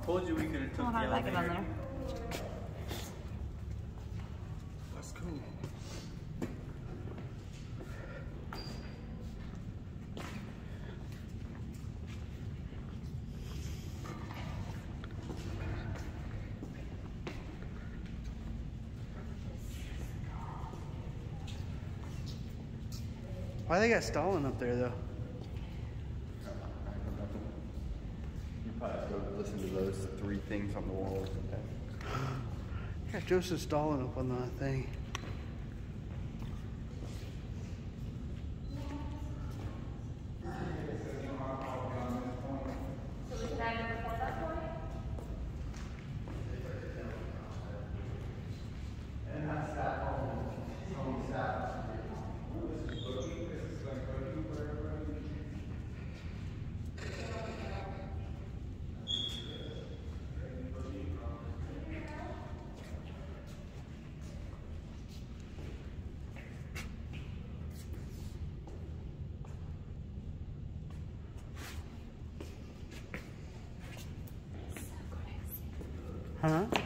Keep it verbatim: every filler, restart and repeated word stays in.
Told you we could have took Oh, the I like it on elevator. there. That's cool. Why they got Stalin up there though? You probably have to go listen to those three things on the wall or something. Got Joseph Stalin up on that thing. Huh?